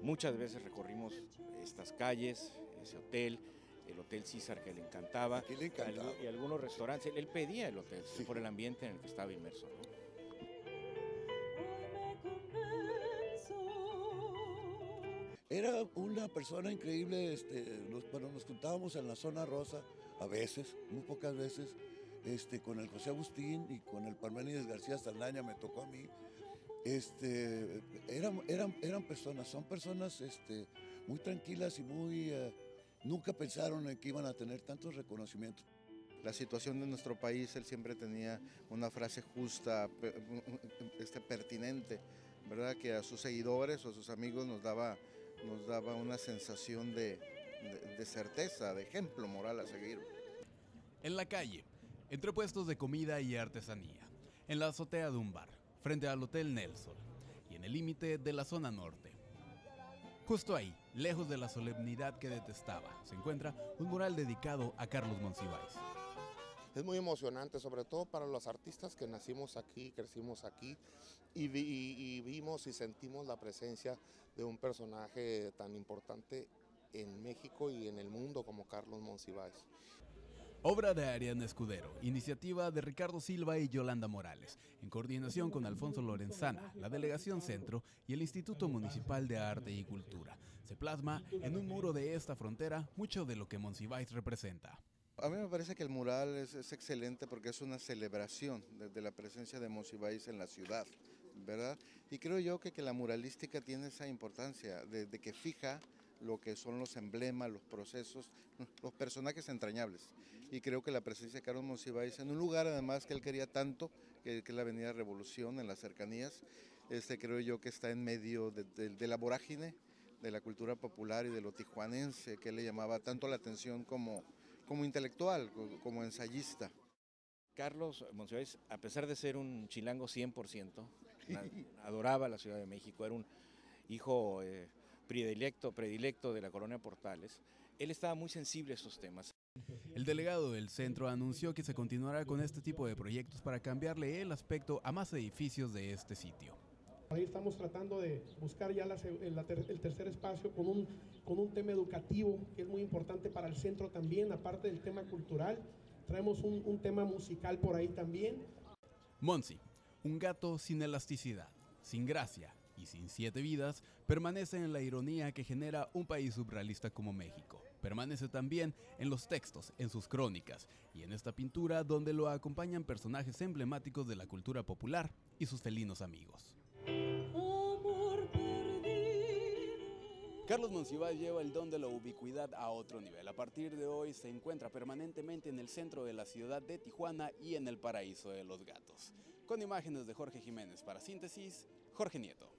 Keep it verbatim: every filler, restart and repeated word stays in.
Muchas veces recorrimos estas calles, ese hotel, el Hotel César que le encantaba, Aquí le encantaba. y algunos restaurantes. Él pedía el hotel Sí. por el ambiente en el que estaba inmerso, ¿no? Era una persona increíble, este, nos, bueno, nos juntábamos en la zona rosa, a veces, muy pocas veces, este, con el José Agustín y con el Parménides García Saldaña, me tocó a mí. Este, eran, eran, eran personas, son personas este, muy tranquilas y muy, eh, nunca pensaron en que iban a tener tantos reconocimientos. La situación de nuestro país, él siempre tenía una frase justa, este, pertinente, ¿verdad? Que a sus seguidores o a sus amigos nos daba, nos daba una sensación de, de, de certeza, de ejemplo moral a seguir. En la calle, entre puestos de comida y artesanía, en la azotea de un bar, frente al Hotel Nelson y en el límite de la zona norte. Justo ahí, lejos de la solemnidad que detestaba, se encuentra un mural dedicado a Carlos Monsiváis. Es muy emocionante, sobre todo para los artistas que nacimos aquí, crecimos aquí y, vi, y, y vimos y sentimos la presencia de un personaje tan importante en México y en el mundo como Carlos Monsiváis. Obra de Ariana Escudero, iniciativa de Ricardo Silva y Yolanda Morales, en coordinación con Alfonso Lorenzana, la Delegación Centro y el Instituto Municipal de Arte y Cultura. Se plasma en un muro de esta frontera mucho de lo que Monsiváis representa. A mí me parece que el mural es, es excelente porque es una celebración de, de la presencia de Monsiváis en la ciudad, ¿verdad? Y creo yo que, que la muralística tiene esa importancia de, de que fija lo que son los emblemas, los procesos, los personajes entrañables. Y creo que la presencia de Carlos Monsiváis en un lugar además que él quería tanto, que, que es la Avenida Revolución, en las cercanías, este, creo yo que está en medio de, de, de la vorágine de la cultura popular y de lo tijuanense, que él le llamaba tanto la atención como, como intelectual, como ensayista. Carlos Monsiváis, a pesar de ser un chilango cien por ciento, adoraba la Ciudad de México, era un hijo eh, predilecto, predilecto de la colonia Portales. Él estaba muy sensible a estos temas. El delegado del centro anunció que se continuará con este tipo de proyectos para cambiarle el aspecto a más edificios de este sitio. Ahí estamos tratando de buscar ya la, el, el tercer espacio con un, con un tema educativo que es muy importante para el centro también, aparte del tema cultural. Traemos un, un tema musical por ahí también. Monsi, un gato sin elasticidad, sin gracia y sin siete vidas, permanece en la ironía que genera un país surrealista como México. Permanece también en los textos, en sus crónicas y en esta pintura donde lo acompañan personajes emblemáticos de la cultura popular y sus felinos amigos. Carlos Monsiváis lleva el don de la ubicuidad a otro nivel. A partir de hoy se encuentra permanentemente en el centro de la ciudad de Tijuana y en el paraíso de los gatos. Con imágenes de Jorge Jiménez para Síntesis, Jorge Nieto.